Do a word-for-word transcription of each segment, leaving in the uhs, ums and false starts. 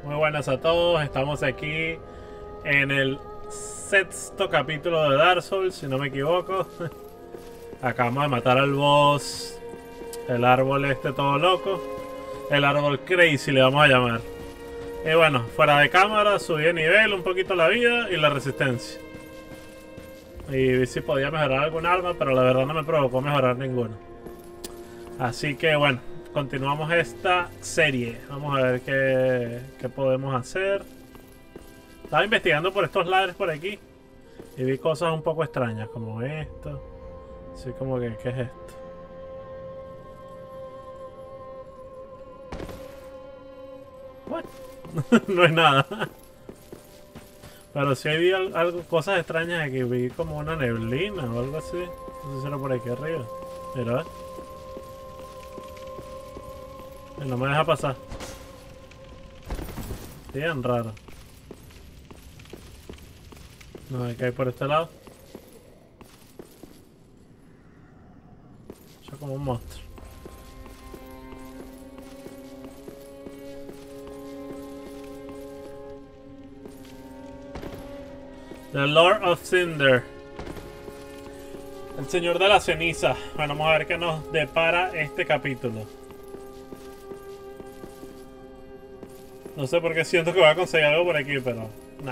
Muy buenas a todos, estamos aquí en el sexto capítulo de Dark Souls, si no me equivoco. Acabamos de matar al boss, el árbol este todo loco, el árbol crazy le vamos a llamar. Y bueno, fuera de cámara subí de nivel un poquito la vida y la resistencia. Y vi si podía mejorar algún arma, pero la verdad no me provocó mejorar ninguna. Así que bueno, continuamos esta serie. Vamos a ver qué, qué podemos hacer. Estaba investigando por estos lados por aquí y vi cosas un poco extrañas como esto. Así como que, ¿qué es esto? What? No es nada. Pero sí vi algo, cosas extrañas aquí. Vi como una neblina o algo así. No sé si era por aquí arriba. Mira, ¿eh? No me deja pasar. Bien raro. No hay que ir por este lado. Eso es como un monstruo. The Lord of Cinder. El Señor de la Ceniza. Bueno, vamos a ver qué nos depara este capítulo. No sé por qué siento que voy a conseguir algo por aquí, pero nada.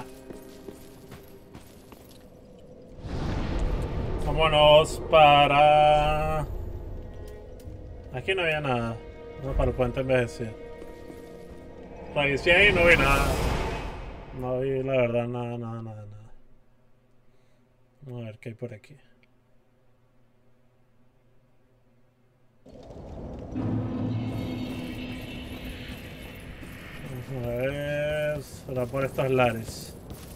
Vámonos para... Aquí no había nada. Vamos para el puente envejecido. Revisé ahí y no vi nada. No vi la verdad nada, nada, nada, nada. Vamos a ver qué hay por aquí. Vamos a ver... será por estos lares.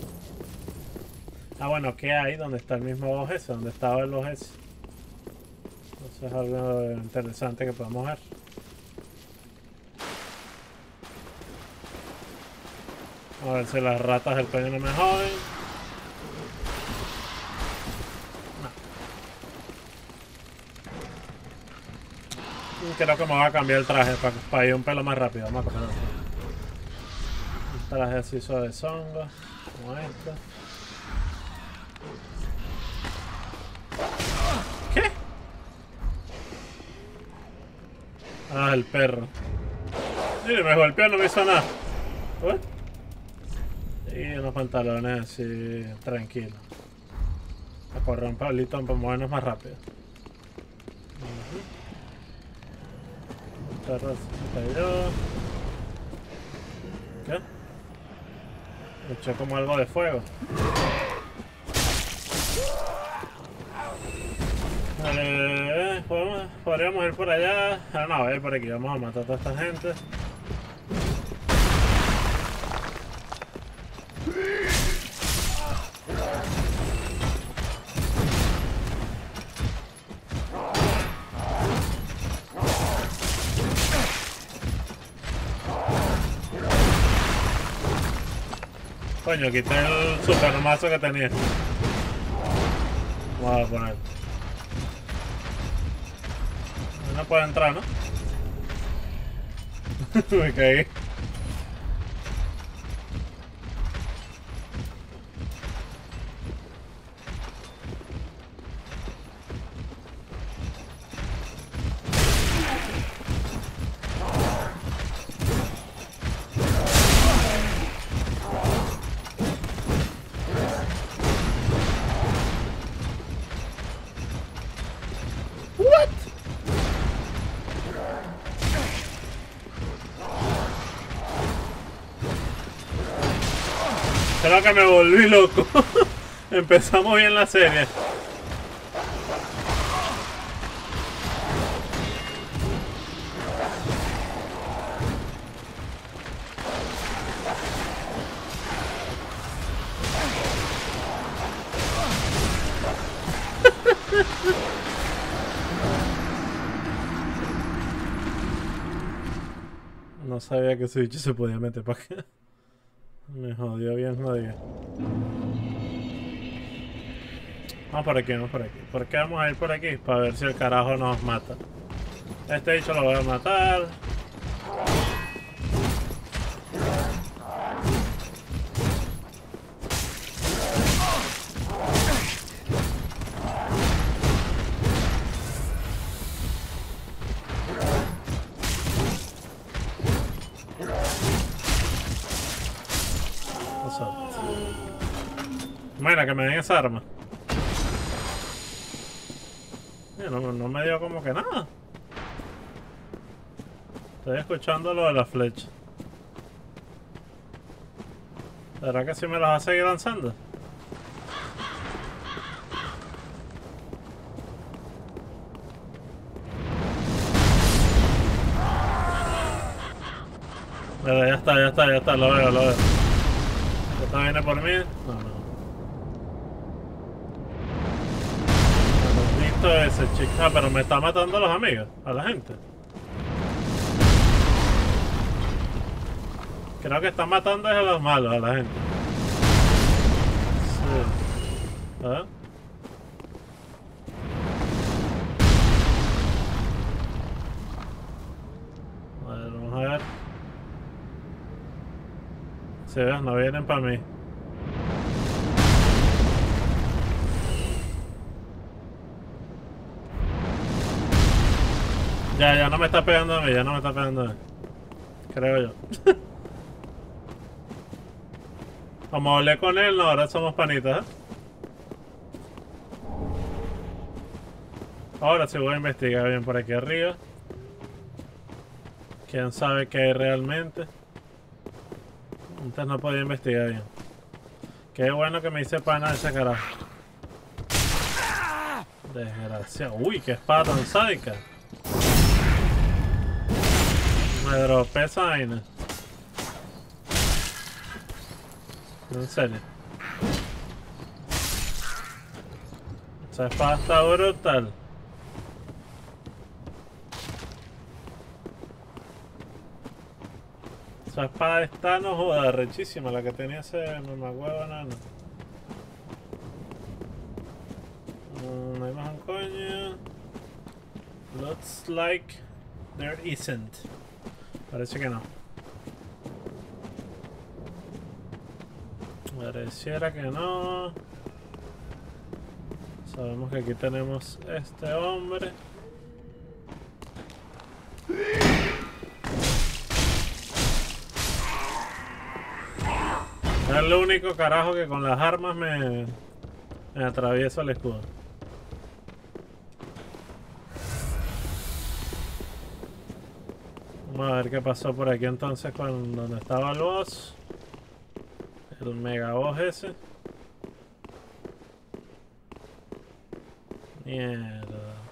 Ah, bueno, ¿qué hay? ¿Dónde está el mismo boss ese? ¿Dónde estaba el boss ese? Eso es algo interesante que podemos ver. A ver si las ratas del coño no me joden. No. Creo que me voy a cambiar el traje para, para ir un pelo más rápido. Vamos a comer un traje así suave zongo, como este. ¿Qué? Ah, el perro. Mire, me golpeó, no me hizo nada. ¿What? Y unos pantalones así, tranquilos. A correr un pablito para movernos más rápido. Uh-huh. El perro se cayó. ¿Qué? Me echó como algo de fuego. Eh, ¿podemos, podríamos ir por allá. Ah, no, voy a ir por aquí. Vamos a matar a toda esta gente. Coño, quité el super mazo que tenía. Vamos a poner. No puedo entrar, ¿no? Me caí. Creo que me volví loco. Empezamos bien la serie. No sabía que ese bicho se podía meter para acá. Me jodió bien jodido. Vamos por aquí, vamos por aquí. ¿Por qué vamos a ir por aquí? Para ver si el carajo nos mata. Este bicho lo voy a matar. Mira, que me den esa arma. No, no me dio como que nada. Estoy escuchando lo de la flecha. ¿Será que sí me las va a seguir lanzando? Mira, ya está, ya está, ya está, lo veo, lo veo. ¿Esta viene por mí? No, no. Bueno, listo ese chico. Ah, pero me está matando a los amigos, a la gente. Creo que está matando a los malos, a la gente. Sí. ¿Ah? A ver, vamos a ver. Si ves, no vienen para mí. Ya, ya no me está pegando a mí, ya no me está pegando a mí. Creo yo. Como hablé con él, no, ahora somos panitas, ¿eh? Ahora sí voy a investigar bien por aquí arriba. ¿Quién sabe qué hay realmente? Antes no podía investigar bien. Qué bueno que me hice pana de ese carajo. Desgraciado. Uy, qué espada tan sádica. Me dropé esa vaina. En serio. Esa espada está brutal. Esa espada está, no joda, rechísima, la que tenía ese mamahuevo nano. Mm, no hay más un coño. Looks like there isn't. Parece que no. Pareciera que no. Sabemos que aquí tenemos este hombre. Es el único carajo que con las armas me, me atraviesa el escudo. Vamos a ver qué pasó por aquí entonces con donde estaba el boss. El mega boss ese. Mierda.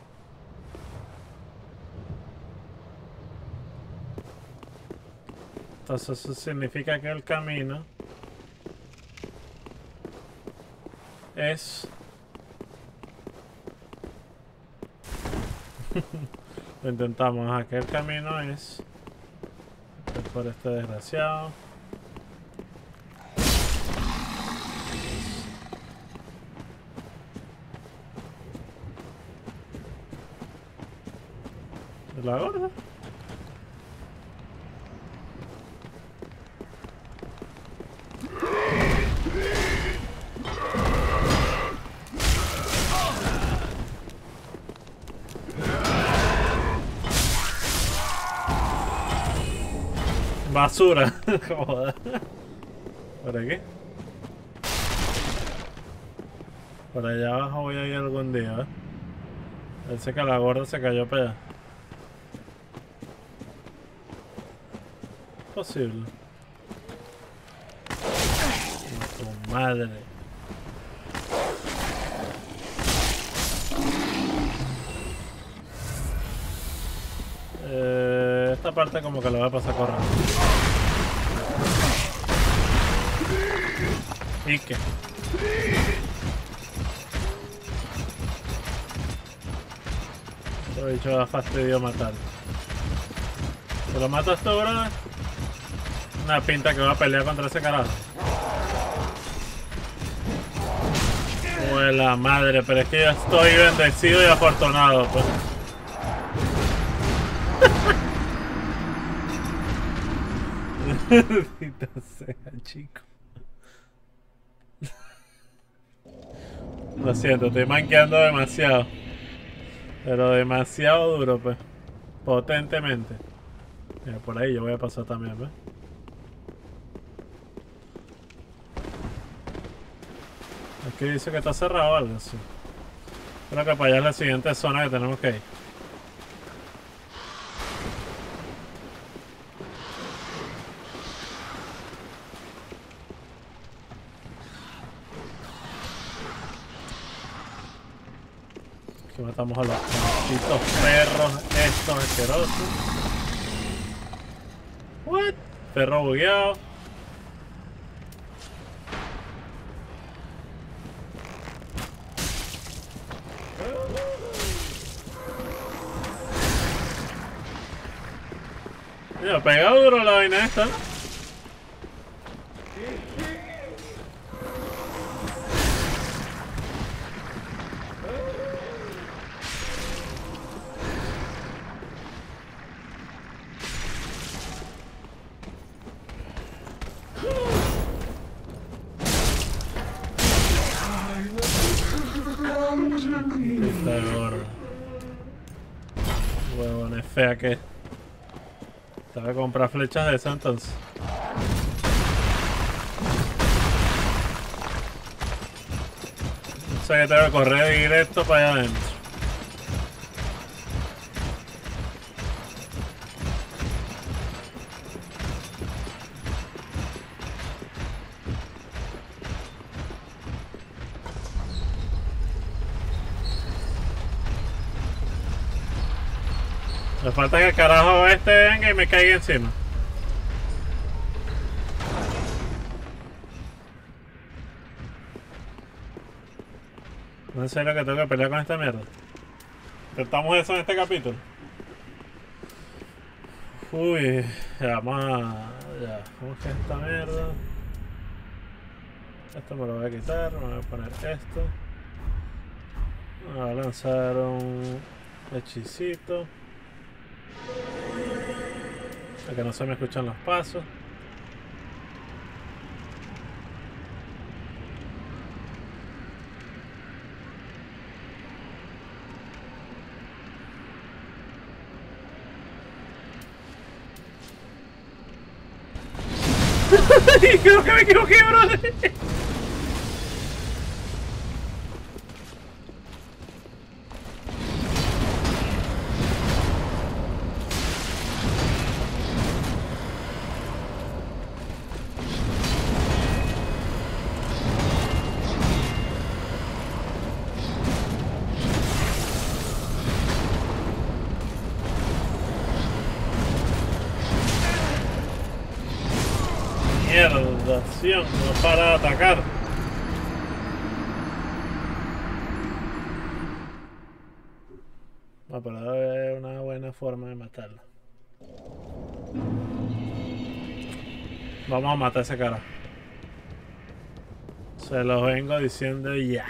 Entonces eso significa que el camino es... Lo intentamos, ajá, que el camino es... es por este desgraciado. ¿De la gorda? Basura. Joder. ¿Por aquí? Por allá abajo voy a ir algún día, ¿eh? Parece que la gorda se cayó para allá. Posible. Tu madre. Eh, esta parte como que lo voy a pasar corriendo. ¿Y qué? Este bicho da fastidio matar. ¿Te lo matas tú, brother? Una pinta que va a pelear contra ese carajo. Uy, la madre, pero es que yo estoy bendecido y afortunado, pues. Maldita sea, chico. Lo siento, estoy manqueando demasiado. Pero demasiado duro, pues. Potentemente. Mira, por ahí yo voy a pasar también, ¿ves? Aquí dice que está cerrado algo así. Creo que para allá es la siguiente zona que tenemos que ir. Aquí matamos a los malditos perros estos asquerosos. What? Perro bugueado. Mira, pega duro la vaina esta. Está gordo. Huevón, es fea que. Te voy a comprar flechas de esas entonces. O sea que tengo que correr directo para allá adentro. Me falta que el carajo este venga y me caiga encima. No es serio que tengo que pelear con esta mierda. Intentamos eso en este capítulo. Uy, ya, vamos a... Ya, ¿cómo es que es esta mierda? Esto me lo voy a quitar, me voy a poner esto. Me voy a lanzar un hechicito. Para que no se me escuchan los pasos. Creo que me equivoqué, bro. Mierda, acción, no para de atacar. No, pero debe haber una buena forma de matarlo. Vamos a matar a ese cara. Se los vengo diciendo ya.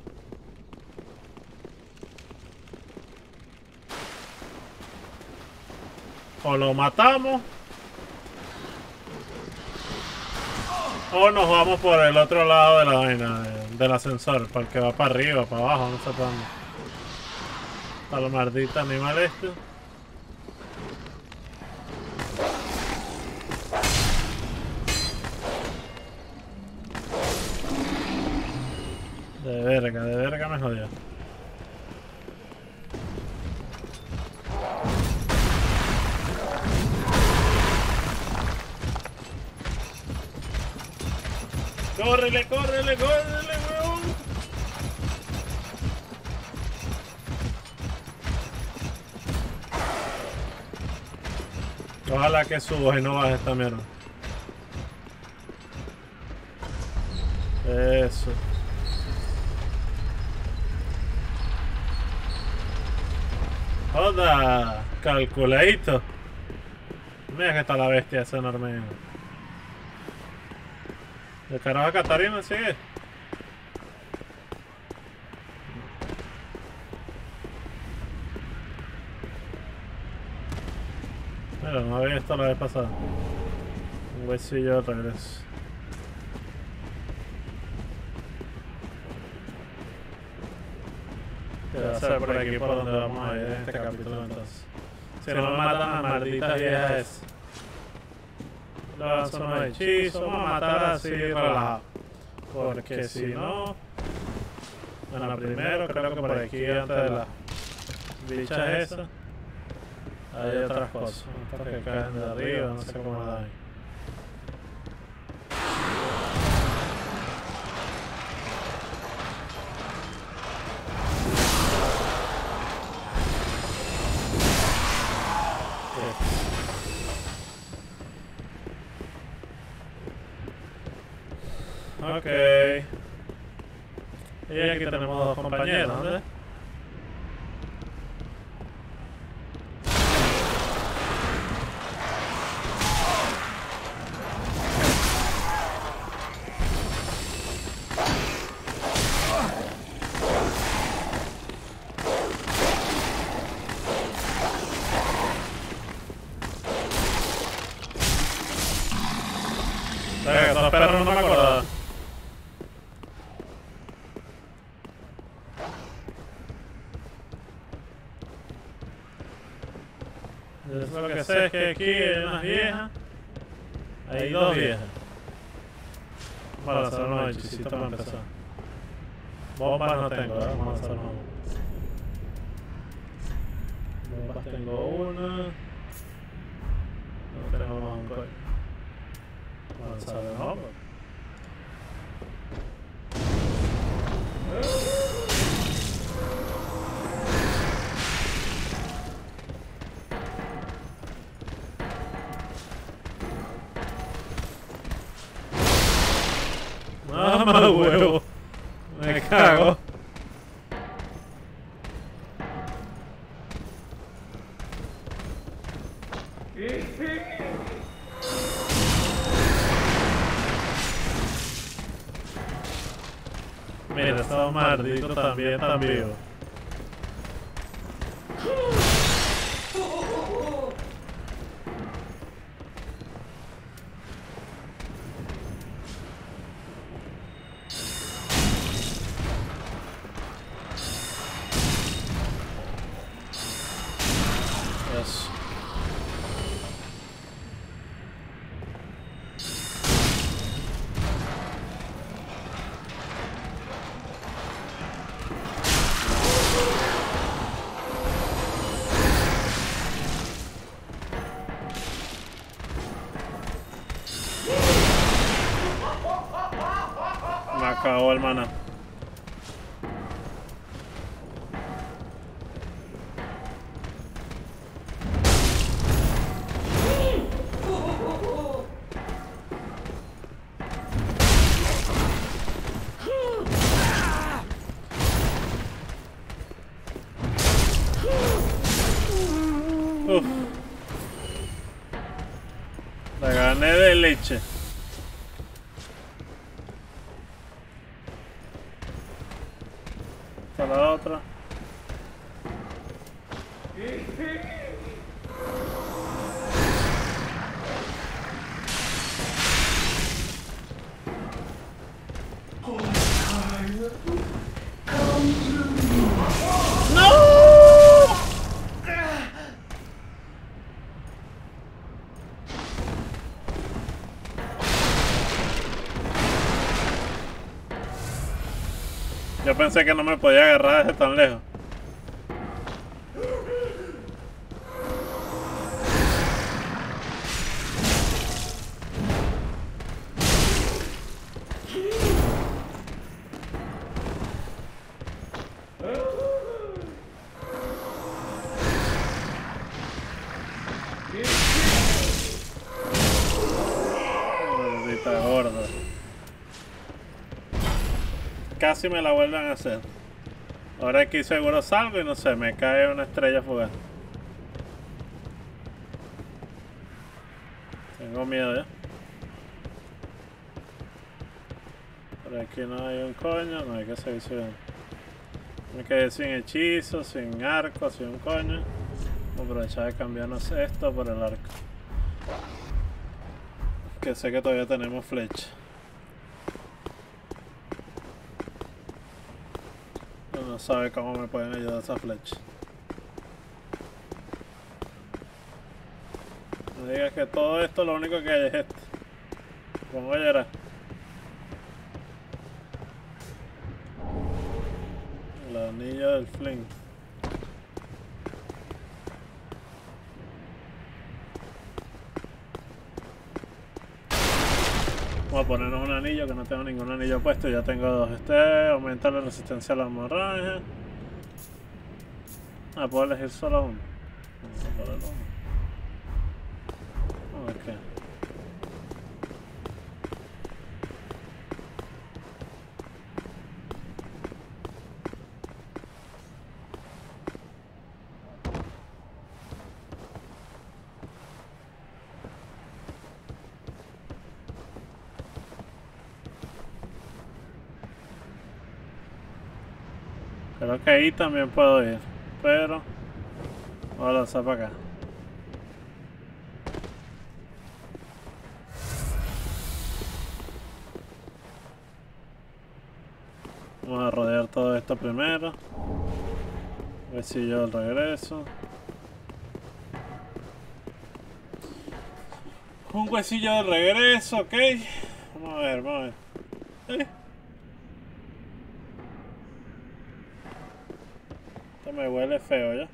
O lo matamos o nos vamos por el otro lado de la vaina, de, del ascensor, porque va para arriba, para abajo, no sé para dónde. Para los malditos animales estos. De verga, de verga me jodió. ¡Córrele, córrele, córrele, weón! Ojalá que subas y no bajes esta mierda. Eso. ¡Joda! Calculadito. Mira que está la bestia esa enorme. ¿El carajo Catarina sigue? Mira, no había visto la vez pasada. Un huesillo de regreso. ¿Qué va a hacer por aquí por donde vamos a ir en este capítulo entonces? Si no me matan las malditas viejas esas. Lanzo unos hechizos, vamos a matar así relajado. Porque si no... Bueno, primero creo que por aquí antes de las bichas esas hay otras cosas. Otras que caen de arriba, no sé cómo la hay. Ok. Y aquí tenemos dos compañeros, ¿no? Venga, estos perros no me acordaba. Yo lo que sé es que aquí hay unas viejas. Hay dos viejas. Vamos a lanzar unos hechicitos para empezar. Bombas no tengo, ¿verdad? Vamos a lanzar unos. Bombas tengo una. No tengo más un coño. Vamos a lanzar de nuevo. Mamá huevo. Me cago. Mira, estos malditos también están vivos. Yes. Me acabó el maná. Uf. La gané de leche. Esta la otra. Yo pensé que no me podía agarrar desde tan lejos. Maldita gorda. Casi me la vuelven a hacer. Ahora aquí seguro salgo y no sé, me cae una estrella fugaz. Tengo miedo ya. Por aquí no hay un coño, no hay que seguir subiendo. Me quedé sin hechizo, sin arco, sin un coño. Vamos a aprovechar de cambiarnos esto por el arco. Que sé que todavía tenemos flecha. No sabe cómo me pueden ayudar esas flechas. No digas que todo esto lo único que hay es esto. Pongo a llorar. anillo del fling. Vamos a ponernos un anillo, que no tengo ningún anillo puesto. Ya tengo dos. Este aumenta la resistencia a la hemorragia. Ah, puedo elegir solo uno. Vamos a poner uno. Ok. Creo que ahí también puedo ir, pero voy a lanzar para acá. Vamos a rodear todo esto primero. Huesillo del regreso. Un huesillo del regreso, ok. Vamos a ver, vamos a ver. Eh. Esto me huele feo ya.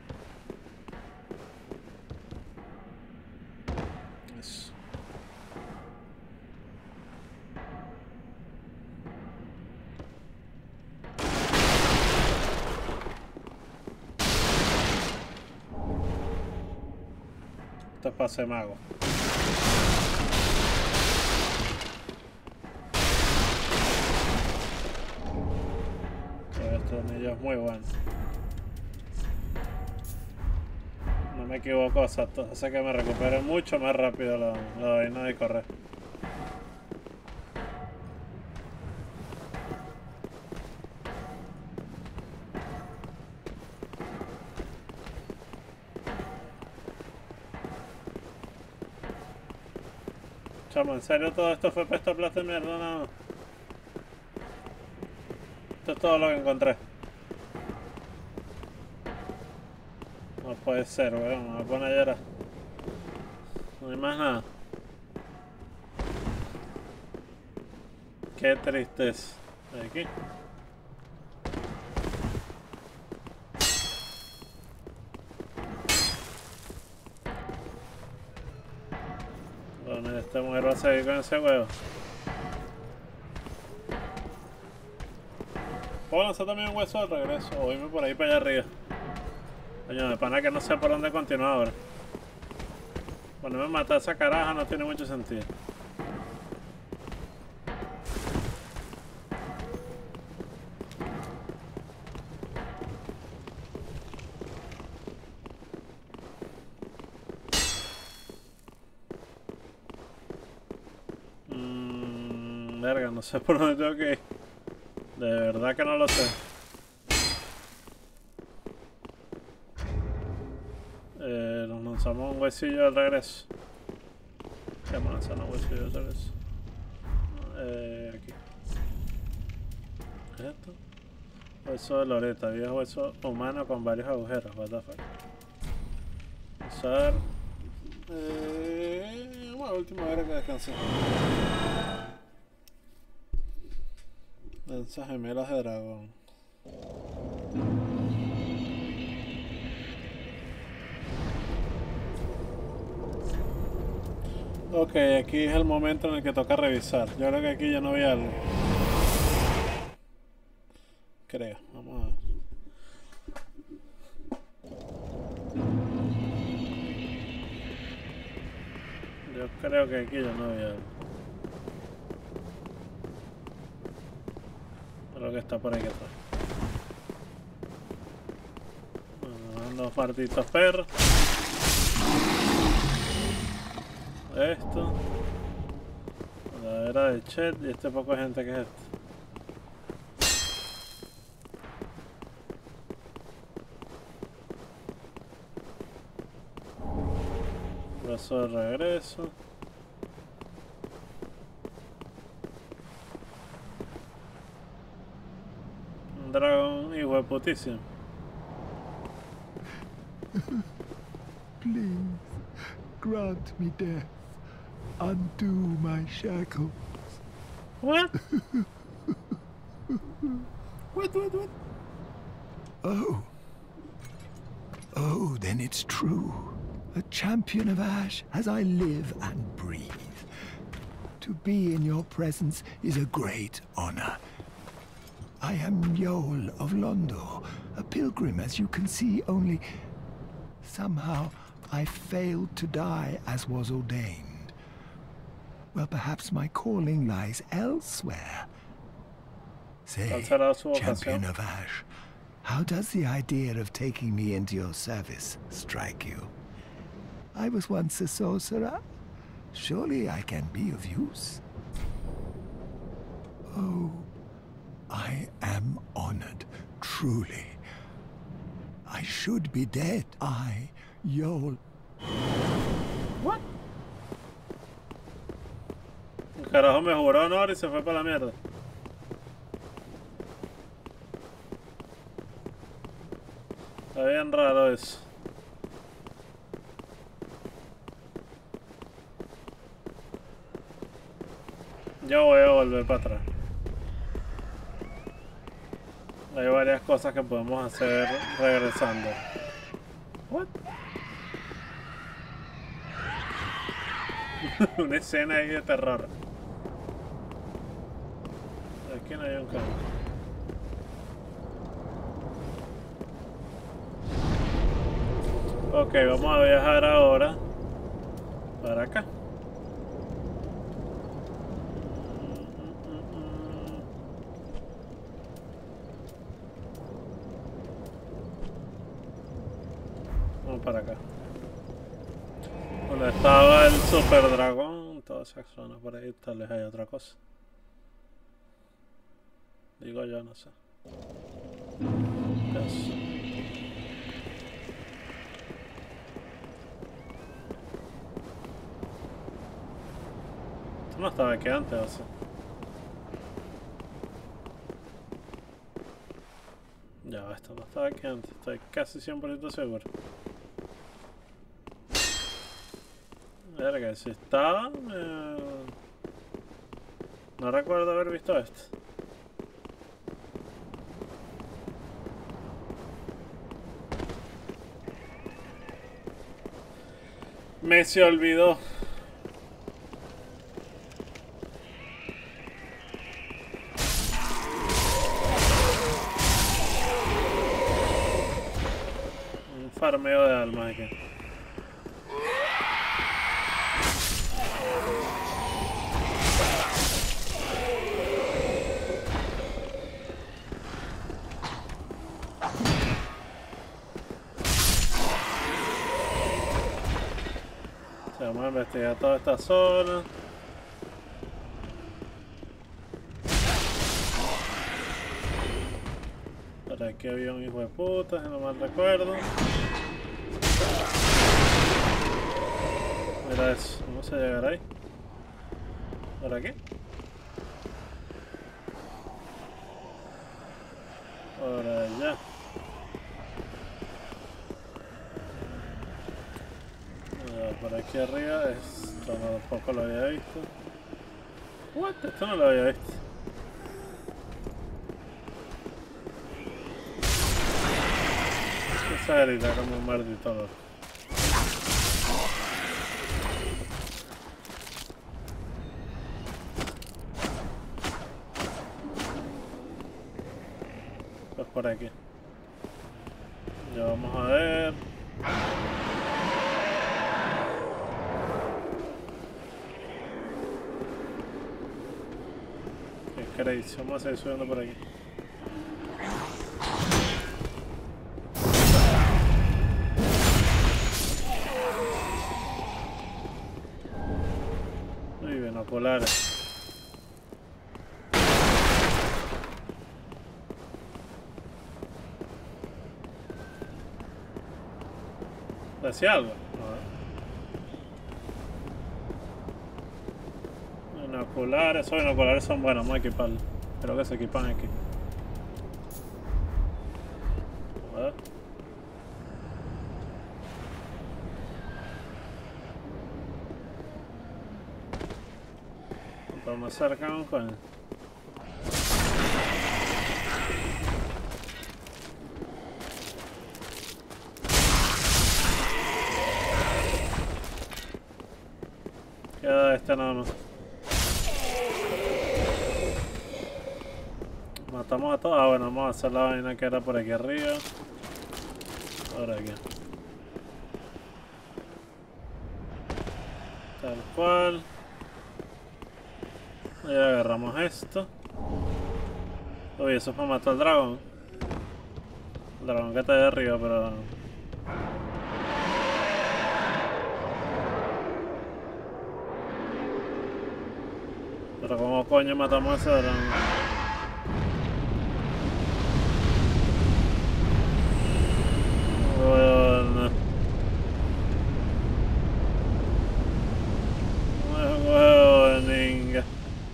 Eso. Esto es pase mago. Este anillo es muy bueno. No me equivoco, exacto. Hace que me recupere mucho más rápido la, la vaina de correr. Chamo, ¿en serio todo esto fue para esta plata de mierda? No. Esto es todo lo que encontré. No puede ser, weón. Me voy a poner a llorar. No hay más nada. Qué tristeza. Aquí. Bueno, esta mujer va a seguir con ese huevo. ¿Puedo lanzar también un hueso de regreso? O irme por ahí para allá arriba. Coño, de pana que no sé por dónde continuar ahora. Ponerme a matar a esa caraja no tiene mucho sentido. Mmm, verga, no sé por dónde tengo que ir. De verdad que no lo sé. Eh, nos lanzamos un huesillo de regreso. ¿Qué vamos a lanzar un huesillo de regreso? Eh, aquí. ¿Qué es esto? Hueso de loreta, viejo hueso humano con varios agujeros. What the fuck. Usar. Eh, bueno, última hora que descansé. Lanzas gemelas de dragón. Ok, aquí es el momento en el que toca revisar. Yo creo que aquí ya no vi algo. Creo, vamos a ver. Yo creo que aquí ya no vi algo. Creo que está por aquí atrás. Bueno, dos farditos perros. Esto. La era de Chet y este poco de gente que es esto. Brazo de regreso. Un dragón hijo de putísimo. Please, grant me death. Undo my shackles. What? What, what, what? Oh. Oh, then it's true. A champion of Ash as I live and breathe. To be in your presence is a great honor. I am Yoel of Londo, a pilgrim, as you can see, only somehow I failed to die as was ordained. Well, perhaps my calling lies elsewhere. Say, champion of Ash, how does the idea of taking me into your service strike you? I was once a sorcerer. Surely I can be of use. Oh, I am honored, truly. I should be dead. I, Yoel. What? El carajo me juró honor y se fue para la mierda. Está bien raro eso. Yo voy a volver para atrás. Hay varias cosas que podemos hacer regresando. What? Una escena ahí de terror. Aquí no hay un camino. Ok, vamos a viajar ahora para acá. Vamos para acá. Donde estaba el super dragón, toda esa zona por ahí, tal vez hay otra cosa. Digo yo, no sé. Eso. No estaba aquí antes, o sea. Ya, esto no estaba aquí antes, estoy casi cien por ciento seguro. Verga, si estaba... Eh... No recuerdo haber visto esto. Me se olvidó. Farmeo de almas aquí. Se vamos a investigar toda esta zona. Por aquí había un hijo de puta, si no mal recuerdo. Mira eso, vamos a llegar ahí. ¿Por aquí? Por allá. Ah, por aquí arriba, esto tampoco lo había visto. What? Esto no lo había visto. Esa grita como un maldito loco. Pues por aquí. Ya vamos a ver. Qué crazy, vamos a seguir subiendo por aquí. Muy bien, binoculares. ¿Decía algo? A ver. Binoculares, esos binoculares son buenos, vamos a equiparlos. Creo que se equipan aquí. A ver. Vamos cerca un coño. Queda este nada más. Matamos a todos. Ah, bueno, vamos a hacer la vaina que era por aquí arriba. Por aquí. Tal cual. Y agarramos esto. Uy, eso es para matar al dragón. El dragón que está de arriba, pero... Pero como coño matamos a ese dragón. Bueno. Huevoninga.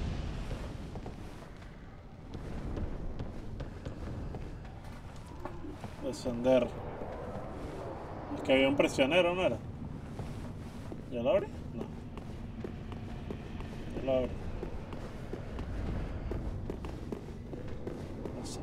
Descender. Es que había un prisionero, ¿no era? ¿Ya lo abrí? No. Ya lo abrí. No sé.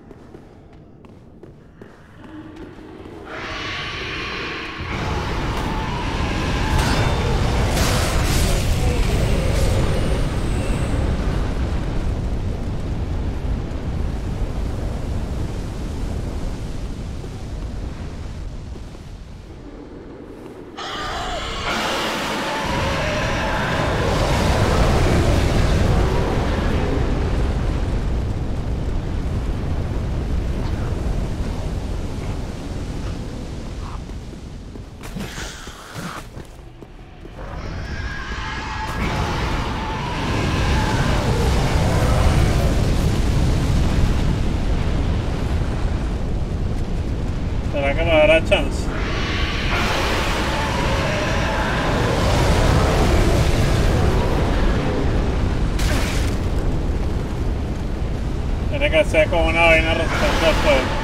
¿Será que nos dará chance? Tiene que ser como una vaina resistente al fuego.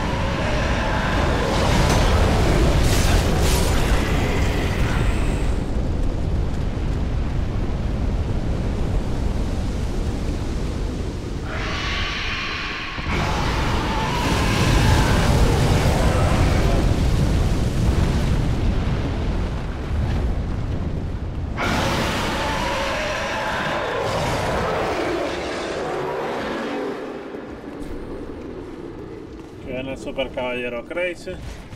El super caballero Crazy.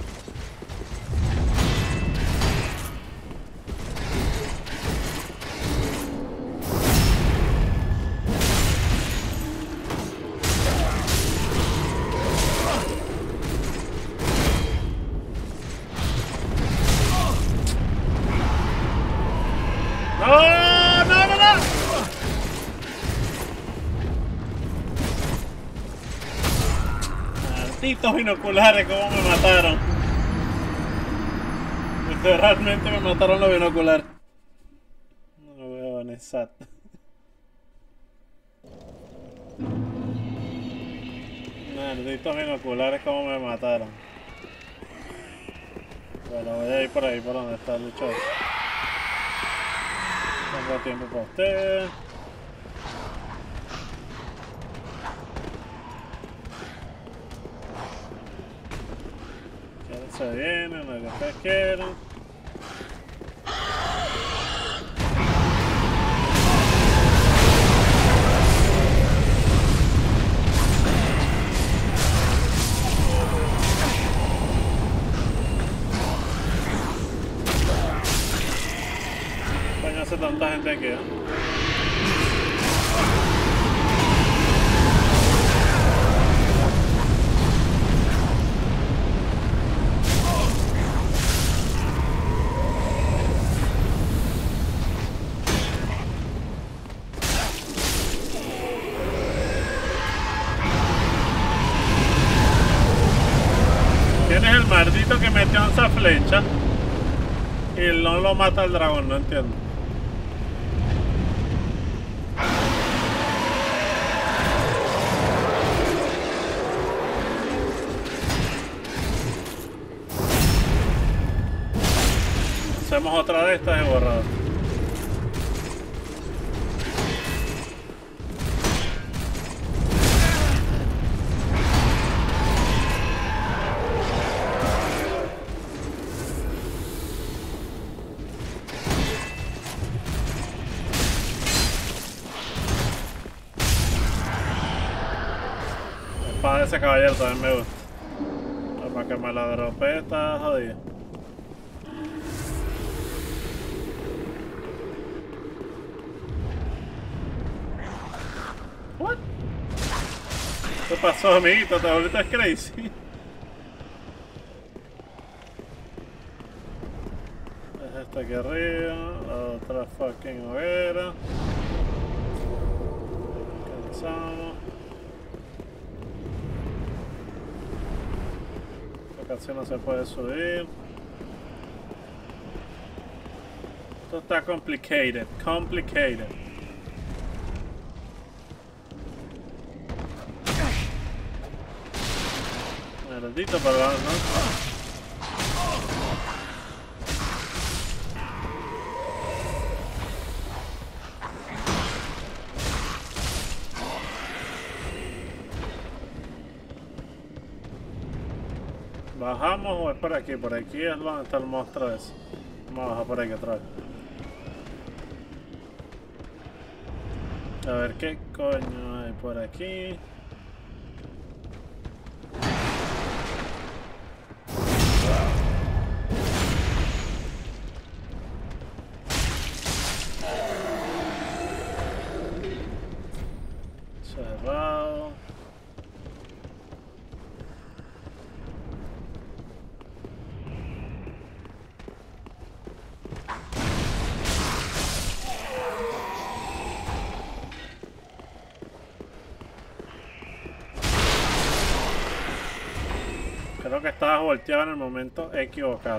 ¡No! ¡No, no, no! Malditos binoculares, cómo me mataron. Literalmente me mataron los binoculares. No veo en esa. Malditos binoculares, cómo me mataron. Bueno, voy a ir por ahí, por donde está el luchador. Tengo tiempo para usted. Se viene, lo que ustedes quieran. Coño, hace tanta gente aquí, ¿eh? ¿Quién es el maldito que metió esa flecha y no lo mata al dragón? No entiendo. Hacemos otra de estas y borrado. arma de ese caballero también me gusta. Pero para que me la dropee está jodido. What? ¿Qué pasó, amiguito? Te ahorita es crazy. Es esta aquí arriba, la otra fucking hoguera. Cansamos. Esta casi no se puede subir. Esto está complicated, complicated. Maldito perdón, ¿no? ¿Bajamos o es por aquí? Por aquí es donde está el monstruo ese. Vamos a bajar por aquí otra vez. A ver qué coño hay por aquí. Cerrado. Creo que estabas volteado en el momento equivocado.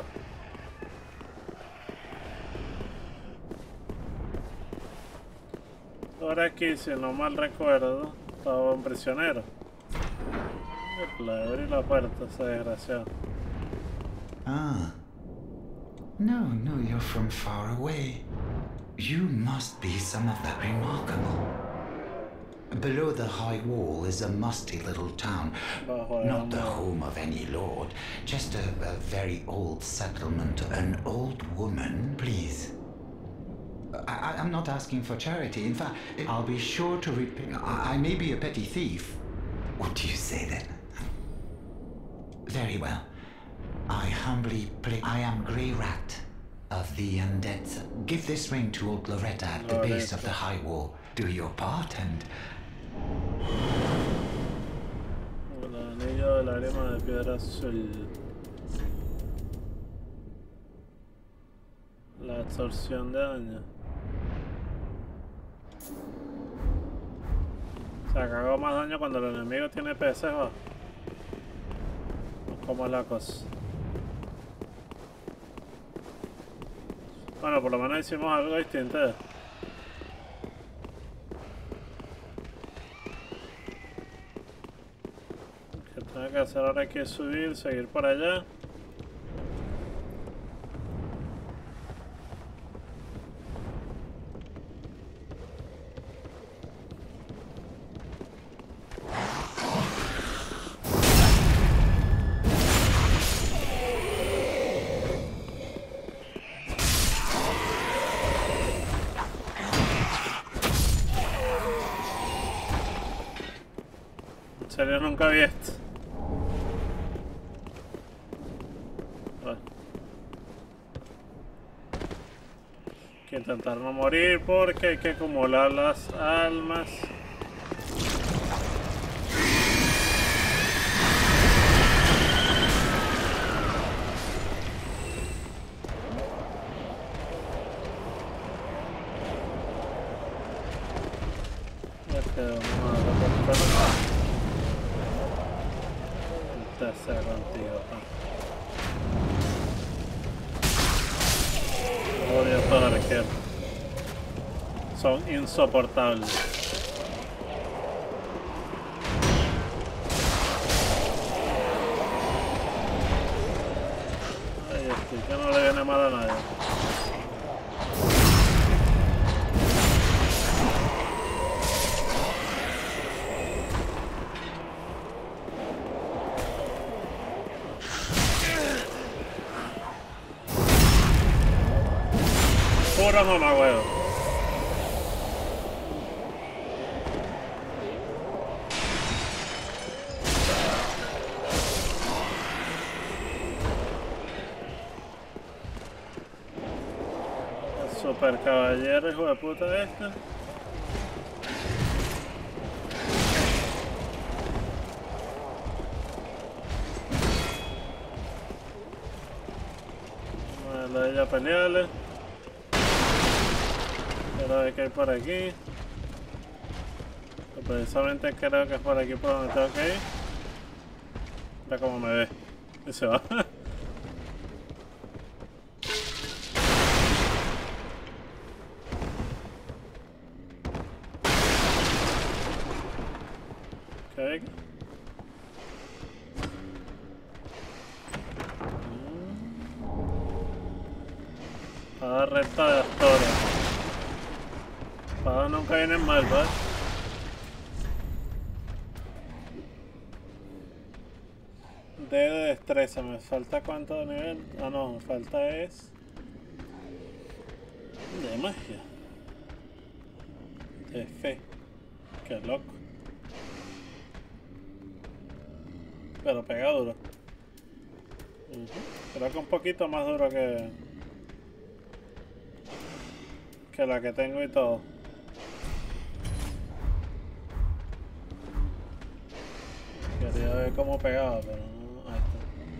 Ahora aquí, si no mal recuerdo, estaba un prisionero. Le abrí la puerta, ese desgraciado. Ah. No, no, you're from far away. You must be some of the remarkable. Below the high wall is a musty little town. Not the home of any lord, just a, a very old settlement. An old woman, please. I, I'm not asking for charity. In fact, I'll be sure to repay. I, I may be a petty thief. What do you say then? Very well. I humbly pray. I am Grey Rat of the Undead. Give this ring to old Loretta at the base of the high wall. Do your part and... El anillo de la arena de piedra azul. La absorción de daño. O sea, que hago más daño cuando el enemigo tiene P C, ¿va? ¿Cómo es la cosa? Bueno, por lo menos hicimos algo distinto. Lo que tengo que hacer ahora es subir, seguir por allá. En serio, nunca vi esto. Bueno. Hay que intentar no morir porque hay que acumular las almas. Ya quedó más. Ya sea contigo, pa. Odio a todos los arqueros. Son insoportables. Ay, este que no le viene mal a nadie. Puro mamagüevo. Super caballero, hijo de puta este. Vamos a ella a pelearle. Quiero ver qué hay por aquí. Precisamente creo que es por aquí por donde tengo que ir. Mira cómo me ve. Y se va. ¿Qué hay aquí? Espada recta de Astora. Espadas nunca vienen mal, ¿vale? D de destreza, me falta cuánto de nivel. Ah, no, me falta es de magia, de fe. Qué loco, pero pega duro. Uh-huh. Creo que un poquito más duro que que la que tengo y todo. Quería ver cómo pegaba, pero no. Ahí está.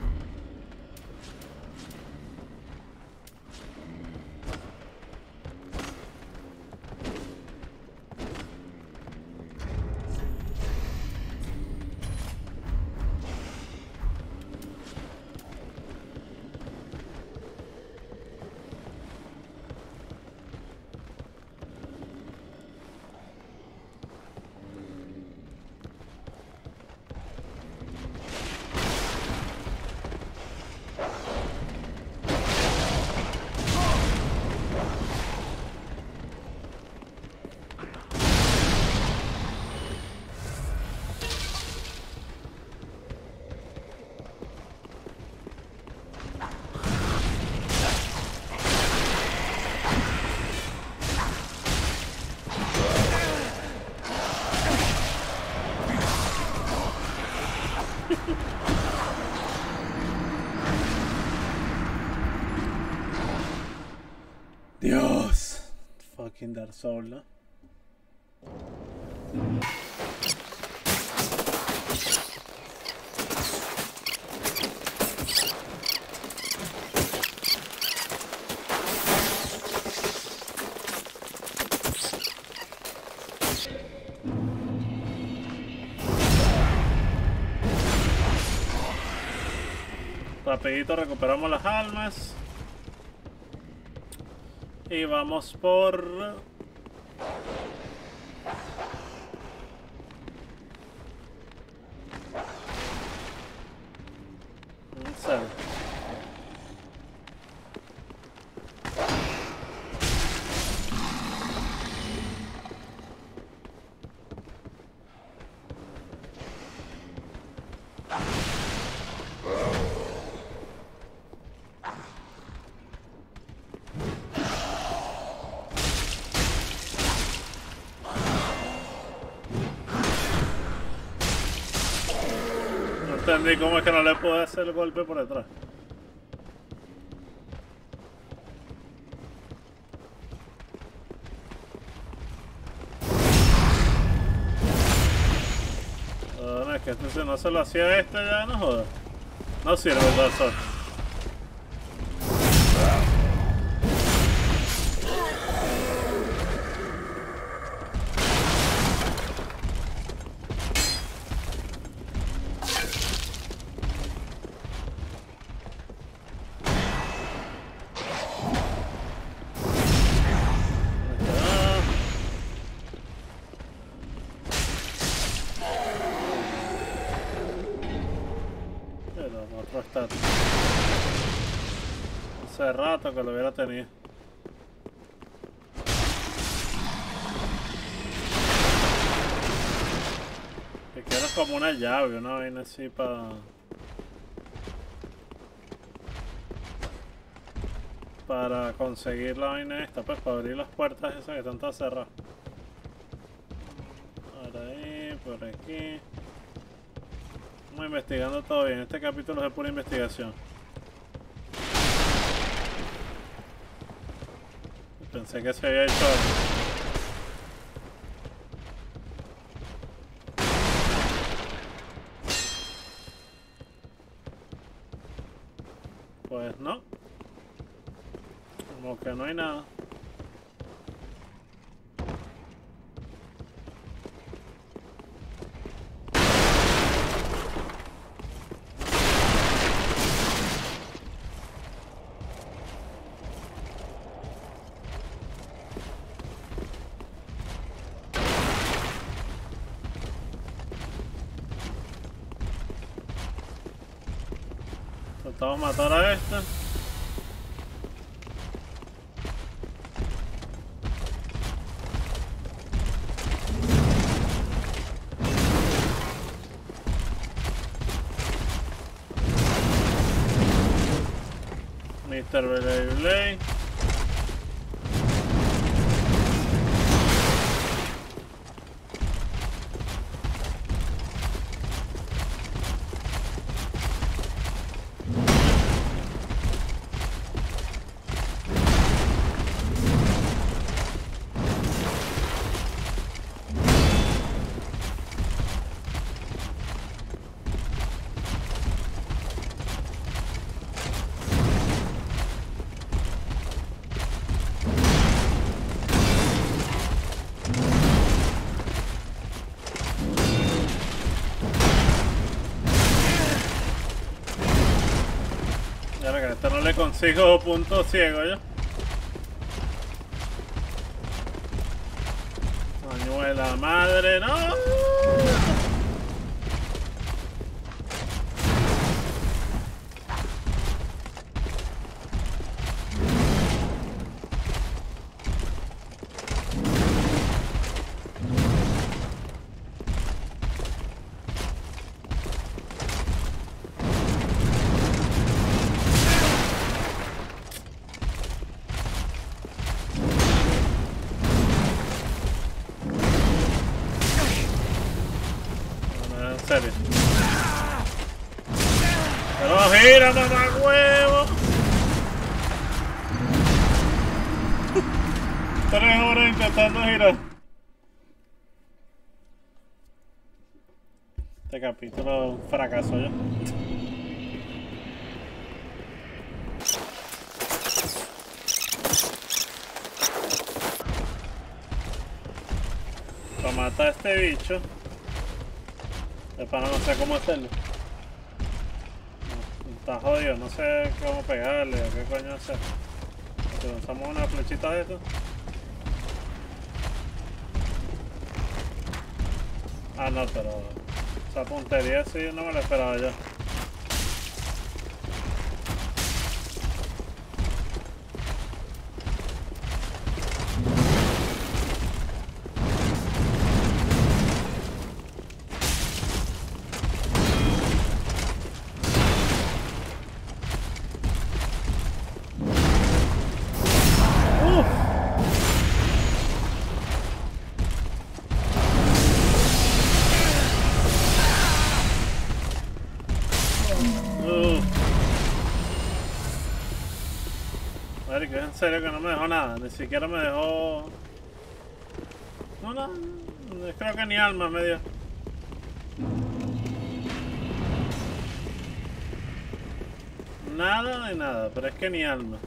Dios, fucking Dark Souls, ¿no? Rapidito recuperamos las almas. Y vamos por... un cel. No entendí cómo es que no le puedo hacer el golpe por detrás. No, es que este si no se lo hacía a este ya, no joda. No sirve el razón. Hace rato que lo hubiera tenido. Que quiero como una llave, una vaina así para... para conseguir la vaina esta, pues para abrir las puertas esas que están todas cerradas. Por ahí, por aquí. Vamos investigando todo bien. Este capítulo es de pura investigación. Pensé que se había hecho algo. Pues no. Como que no hay nada. Intentamos matar a este. mister Beyblade. No le consigo punto ciego yo. Mañuela madre, no. En serio. Pero gira, mamá huevo. Tres horas intentando girar. Este capítulo es un fracaso ya. Para matar a este bicho. De pana no sé cómo hacerlo. No, está jodido, no sé cómo pegarle o qué coño hacer. Si lanzamos una flechita de esto. Ah no, pero esa puntería sí no me la esperaba yo. Que en serio que no me dejó nada, ni siquiera me dejó... No, no, creo que ni alma me dio. Nada de nada, pero es que ni alma.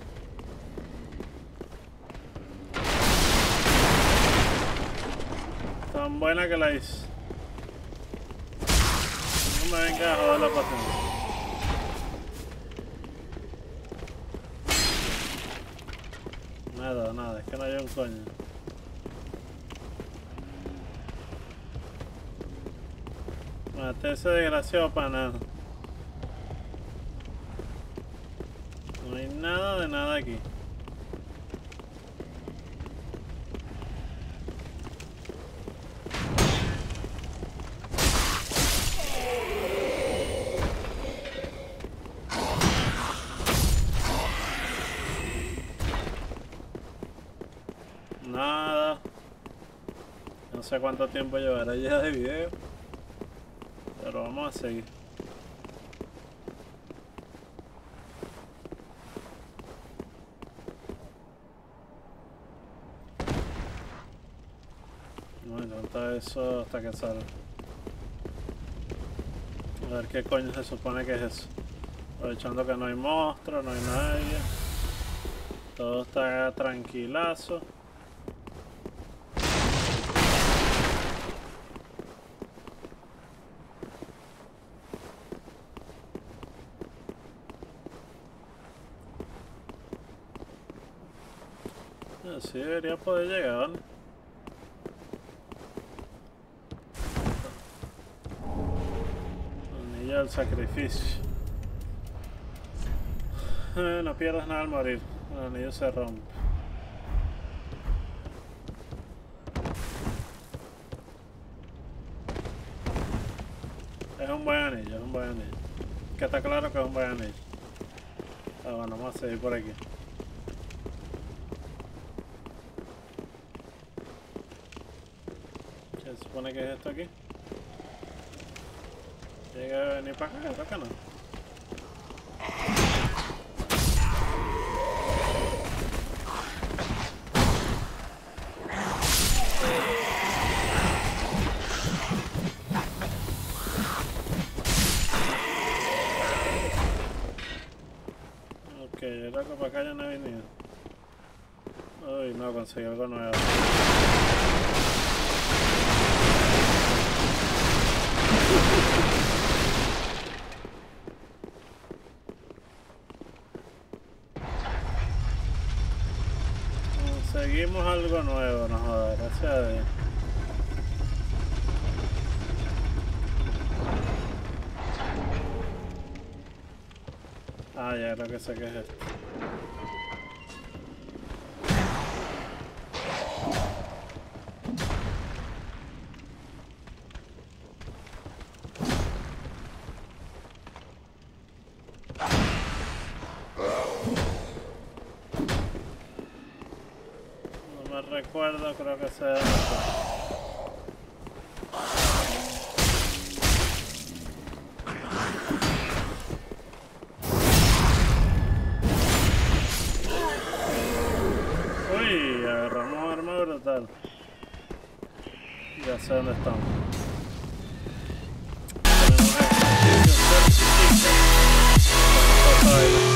Tan buena que la hice. No me venga a joder la paciencia. Nada, nada, es que no hay un coño. Maté ese desgraciado para nada. No hay nada de nada aquí. Nada. No sé cuánto tiempo llevará ya de video. Pero vamos a seguir. aguanta eso hasta que salga. A ver qué coño se supone que es eso. Aprovechando que no hay monstruos, no hay nadie. Todo está tranquilazo. Así debería poder llegar. Anillo del sacrificio. Eh, no pierdas nada al morir. El anillo se rompe. Es un buen anillo, es un buen anillo. Que está claro que es un buen anillo. Ah, bueno, vamos a seguir por aquí. ¿Qué se supone que es esto aquí? Llega a venir para acá, para acá no. Ok, yo creo que para acá ya no he venido. Uy, no, conseguí algo nuevo. Conseguimos algo nuevo, no jodas, gracias a Dios. Ah, ya creo que sé que es esto. No me recuerdo, creo que sea esto. Uy, agarramos arma brutal. Ya sé dónde estamos. Tenemos ejercicio certificado.